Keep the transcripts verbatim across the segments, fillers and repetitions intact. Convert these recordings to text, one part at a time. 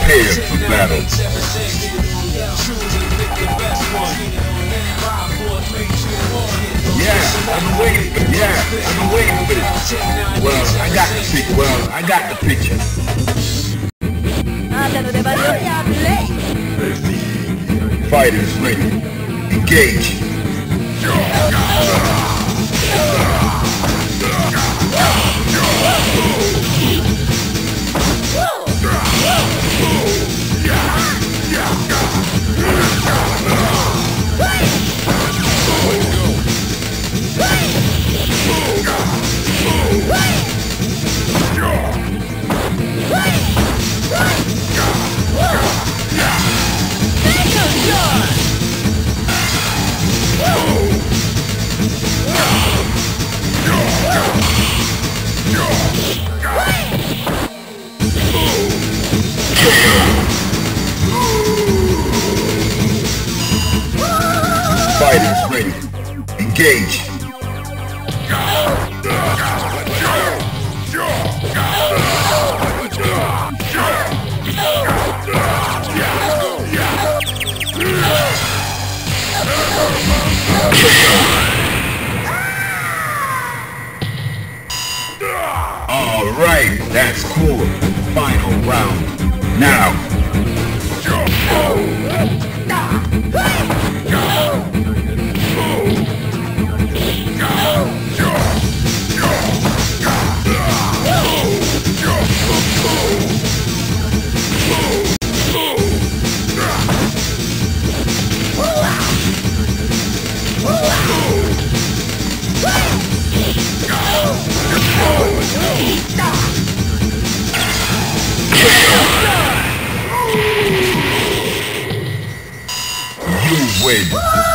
Prepare for battle. Yeah, I've been waiting for this. Yeah, I've been waiting for this. Well, I got the picture. Well, I got the picture. Fighters ready. Engage. Fighters ready. Engage. All right, that's cool. Final round. Now. You win.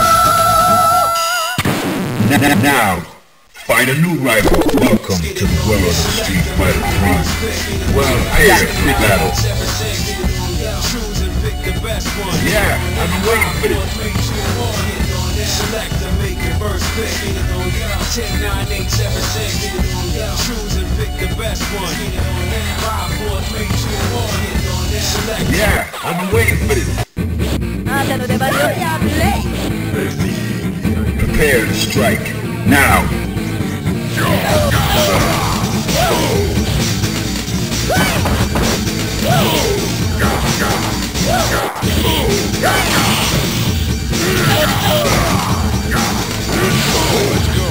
Now, find a new rival. Welcome to the world of Street Fighter three. Well, I got a free battle. Yeah, I've been waiting for this. Select and make it first pick. ten, nine, eight, seven, six. Choose and pick the best one. five, four, three, two, one. Select. Yeah, I've been waiting for this. Prepare to strike. Now. Let's go.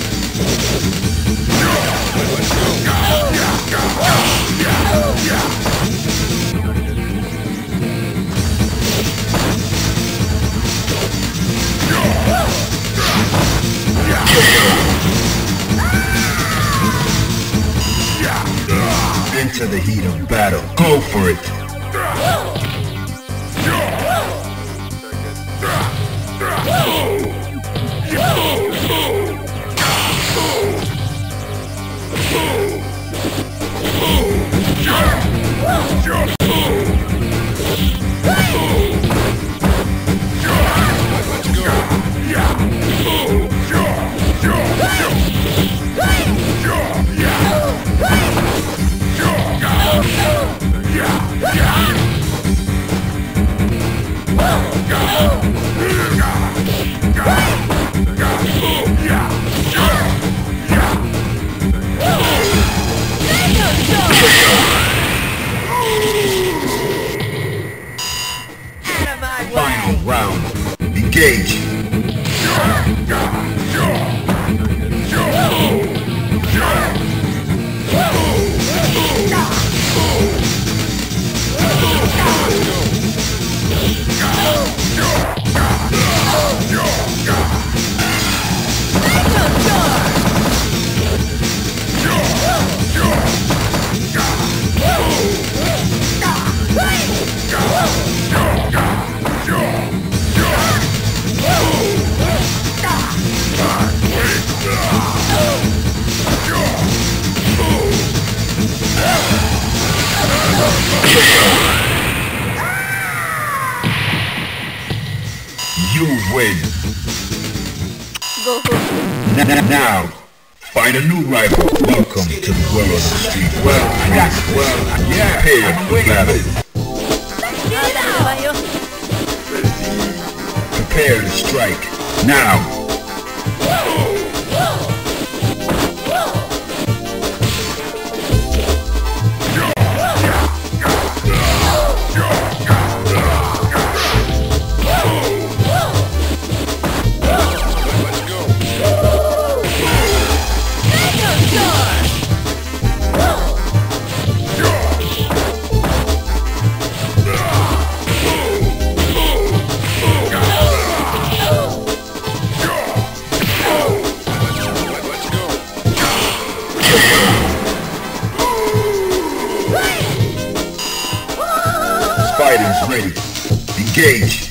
Into the heat of battle. Go for it. Final round. Engage. You win. Go. Now, find a new rival. Welcome to the world of the street. Well, I got well, yeah, prepare for battle. Prepare to strike. Now. Fighters ready. Engage.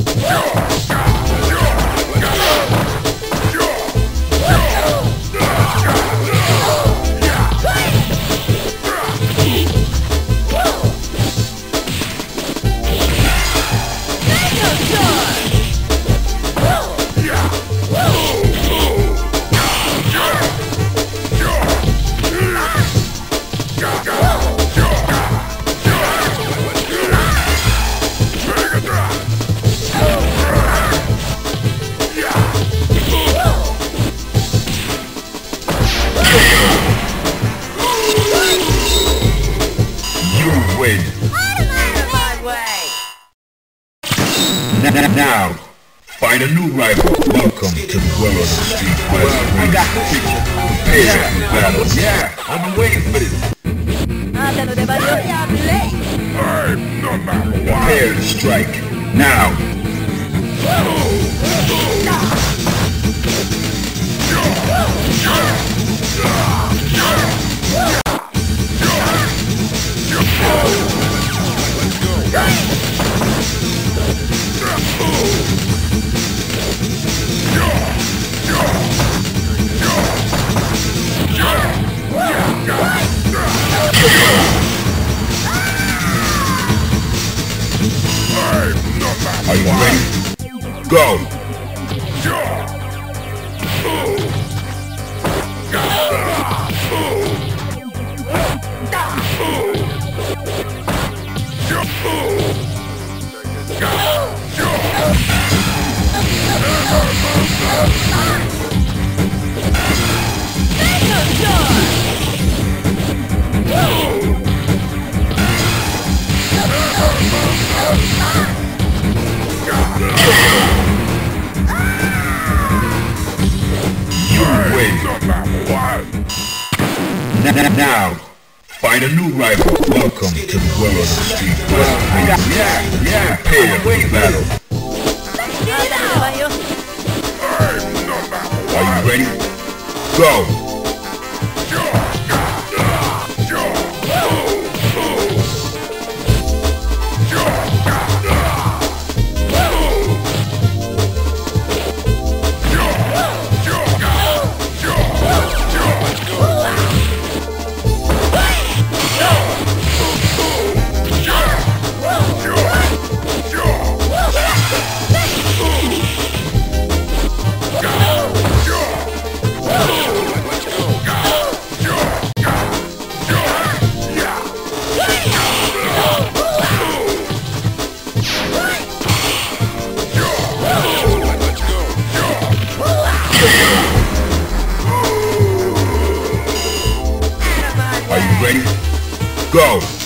Now, find a new rival. Welcome to the world of the street. Well, I got the picture. Prepare for battle. Yeah, I've been waiting for this. I'm number one. Prepare to strike. Now. Are you ready? Go! Now, find a new rival. Welcome to the world of the street. Well, yeah, yeah, prepare for battle. Are you ready? Go! Ready? Go!